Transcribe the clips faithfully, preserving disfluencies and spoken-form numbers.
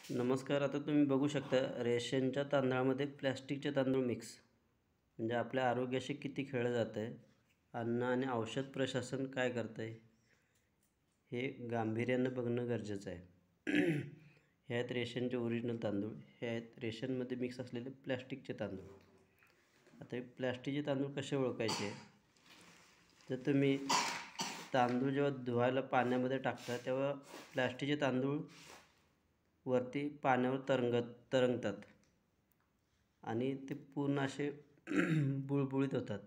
नमस्कार. आता तुम्ही बघू शकता रेशनच्या तांदळामध्ये प्लॅस्टिकचे तांदूळ मिक्स, म्हणजे आपल्या आरोग्याशी किती खेळलं जातं आहे. अन्न आणि औषध प्रशासन काय करतं आहे हे गांभीर्यानं बघणं गरजेचं आहे. हे आहेत रेशनचे ओरिजिनल तांदूळ, हे आहेत रेशनमध्ये मिक्स असलेले प्लॅस्टिकचे तांदूळ. आता हे प्लॅस्टिकचे तांदूळ कसे ओळखायचे? जर तुम्ही तांदूळ जेव्हा धुवायला पाण्यामध्ये टाकता तेव्हा प्लॅस्टिकचे तांदूळ वरती पाण्यावर तरंगत तरंगतात आणि ते पूर्ण असे बुळबुळीत होतात.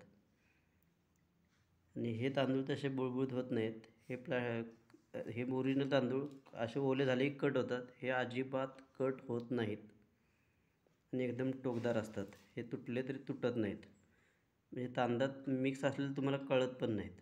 आणि हे तांदूळ तसे बुळबुळीत होत नाहीत. हे प्लॅ हे ओरिजिनल तांदूळ असे ओले झाले की कट होतात. हे अजिबात कट होत नाहीत आणि एकदम टोकदार असतात. हे तुटले तरी तुटत नाहीत, म्हणजे तांदळात मिक्स असलेले तुम्हाला कळत पण नाहीत.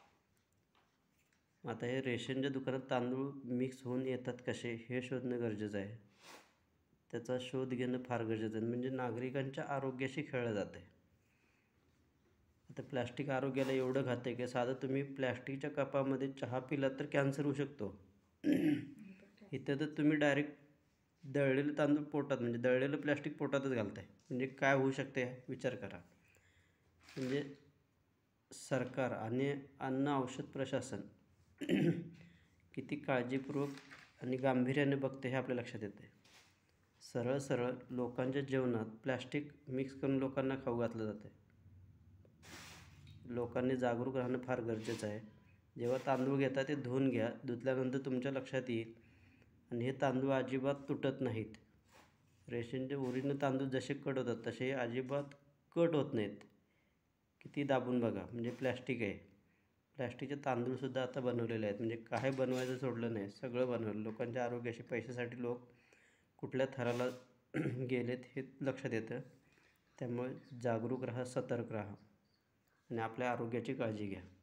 आता हे रेशनच्या दुकानात तांदूळ मिक्स होऊन येतात कसे हे शोधणं गरजेचं आहे. त्याचा शोध घेणं फार गरजेचं आहे, म्हणजे नागरिकांच्या आरोग्याशी खेळलं जातं आहे. आता प्लॅस्टिक आरोग्याला एवढं घातक आहे की साधं तुम्ही प्लॅस्टिकच्या कपामध्ये चहा पिलात तर कॅन्सर होऊ शकतो. इथं तर तुम्ही डायरेक्ट दळलेलं तांदूळ पोटात, म्हणजे दळलेलं प्लॅस्टिक पोटातच घालताय, म्हणजे काय होऊ शकते विचार करा. म्हणजे सरकार आणि अन्न औषध प्रशासन किती काळजीपूर्वक आणि गांभीर्याने बघते हे आपल्या लक्षात येते. सरळ सरळ लोकांच्या जेवणात प्लॅस्टिक मिक्स करून लोकांना खाऊ घातलं जातं आहे. लोकांनी जागरूक राहणं फार गरजेचं आहे. जेव्हा तांदूळ घेता ते धुवून घ्या. धुतल्यानंतर तुमच्या लक्षात येईल. आणि हे तांदूळ अजिबात तुटत नाहीत. रेशनचे ओरिजिनल तांदूळ जसे कट होतात तसे अजिबात कट होत नाहीत. किती दाबून बघा, म्हणजे प्लॅस्टिक आहे. प्लॅस्टिकचे तांदूळसुद्धा आता बनवलेले आहेत, म्हणजे काय बनवायचं सोडलं नाही, सगळं बनवलं. लोकांच्या आरोग्याशी पैशासाठी लोक कुठल्या थराला गेलेत हे लक्षात येतं. त्यामुळे जागरूक राहा, सतर्क राहा आणि आपल्या आरोग्याची काळजी घ्या.